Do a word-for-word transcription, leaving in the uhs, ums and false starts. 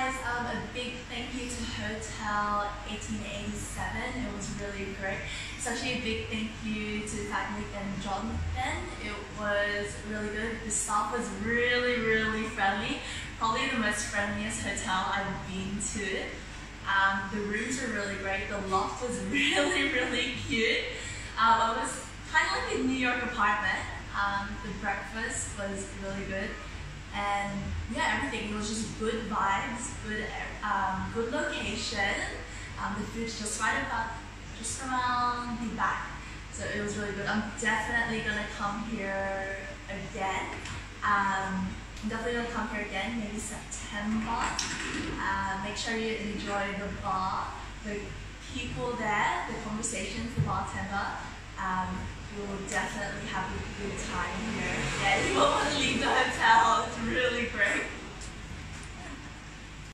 guys, um, a big thank you to Hotel eighteen eighty-seven. It was really great. Especially a big thank you to Faculty and Jonathan. It was really good. The staff was really, really friendly. Probably the most friendliest hotel I've been to. Um, the rooms were really great. The loft was really, really cute. Um, it was kind of like a New York apartment. Um, the breakfast was really good. And yeah, everything, it was just good vibes, good um, good location. Um, the food's just right about, just around the back. So it was really good. I'm definitely gonna come here again. Um, I'm definitely gonna come here again, maybe September. Uh, make sure you enjoy the bar, the people there, the conversations, the bartender. Um, you will definitely have a good time here. Yeah, you won't want to leave the hotel. It's really great.